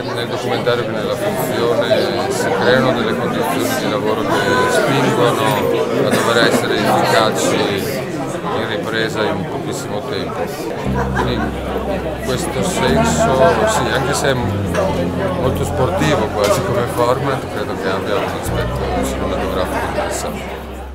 nel documentario che nella finzione si creano delle condizioni di lavoro che spingono a dover essere efficaci in ripresa in pochissimo tempo. Quindi in questo senso, sì, anche se è molto sportivo quasi come format, credo che abbia un aspetto cinematografico interessante.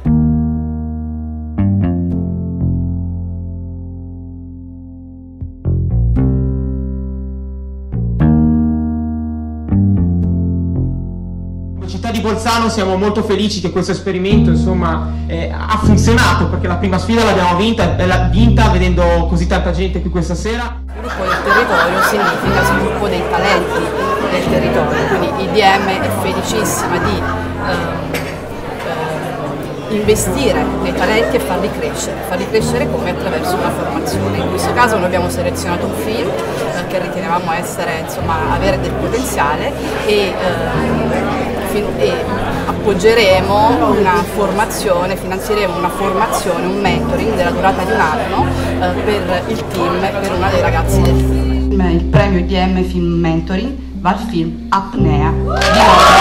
Città di Bolzano siamo molto felici che questo esperimento insomma ha funzionato, perché la prima sfida l'abbiamo vinta vedendo così tanta gente qui questa sera. Sviluppo del territorio significa sviluppo dei talenti del territorio, quindi IDM è felicissima di investire nei talenti e farli crescere come? Attraverso una formazione. In questo caso noi abbiamo selezionato un film che ritenevamo avere del potenziale e appoggeremo una formazione, finanzieremo una formazione, un mentoring della durata di un anno per il team, per una dei ragazzi del film. Il premio IDM Film Mentoring va al film Apnea di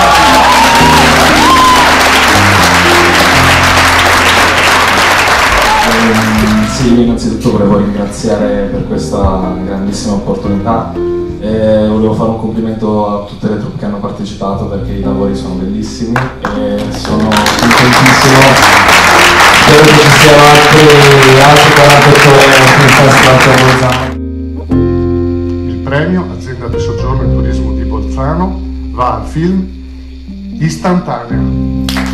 Sì, io innanzitutto volevo ringraziare per questa grandissima opportunità. Volevo fare un complimento a tutte le troupe che hanno partecipato, perché i lavori sono bellissimi e sono contentissimo. Spero che ci siano altri 48 ore nel Festival a Bolzano. Il premio Azienda di Soggiorno e Turismo di Bolzano va al film Istantanea.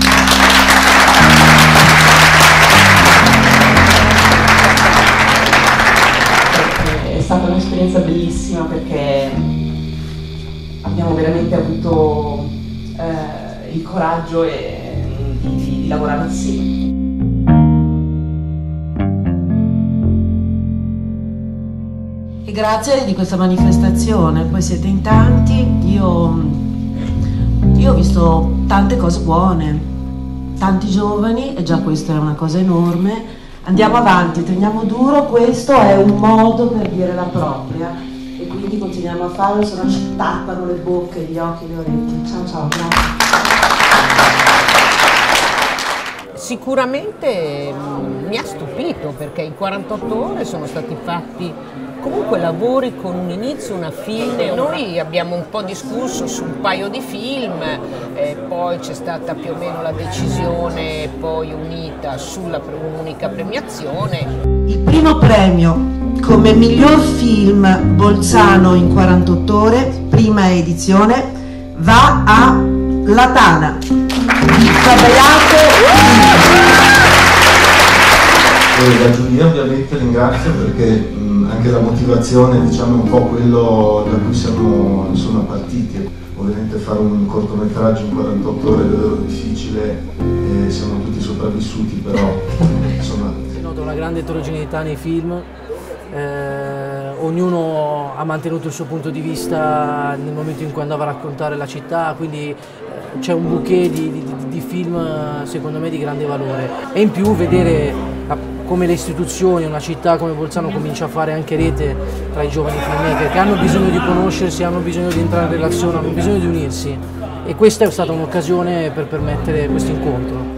È stata un'esperienza bellissima, perché abbiamo veramente avuto il coraggio di lavorare insieme. E grazie di questa manifestazione, poi siete in tanti, io ho visto tante cose buone, tanti giovani, e già questa è una cosa enorme. Andiamo avanti, teniamo duro, questo è un modo per dire la propria e quindi continuiamo a farlo, se no ci tappano le bocche, gli occhi, le orecchie. Ciao ciao, grazie. Sicuramente mi ha stupito, perché in 48 ore sono stati fatti comunque lavori con un inizio, una fine. Noi abbiamo un po' discusso su un paio di film, poi c'è stata più o meno la decisione poi unita sulla un'unica premiazione. Il primo premio come miglior film Bolzano in 48 ore, prima edizione, va a La Tana di Da giuria ovviamente ringrazio, perché anche la motivazione, diciamo, è un po' quello da cui siamo partiti. Ovviamente fare un cortometraggio in 48 ore è davvero difficile e siamo tutti sopravvissuti, però insomma... Si nota una grande eterogeneità nei film, ognuno ha mantenuto il suo punto di vista nel momento in cui andava a raccontare la città, quindi c'è un bouquet di film secondo me di grande valore. E in più vedere come le istituzioni, una città come Bolzano comincia a fare anche rete tra i giovani filmmaker che hanno bisogno di conoscersi, hanno bisogno di entrare in relazione, hanno bisogno di unirsi, e questa è stata un'occasione per permettere questo incontro.